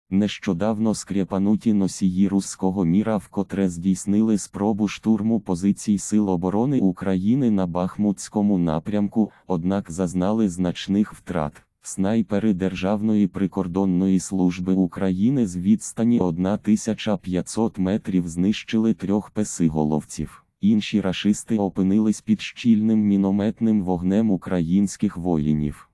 Нещодавно скрєпануті носії руського міра вкотре здійснили спробу штурму позицій Сил оборони України на Бахмутському напрямку, однак зазнали значних втрат. Снайпери Державної прикордонної служби України з відстані 1500 метрів знищили 3 песиголовців. Інші рашисти опинились під щільним мінометним вогнем українських воїнів.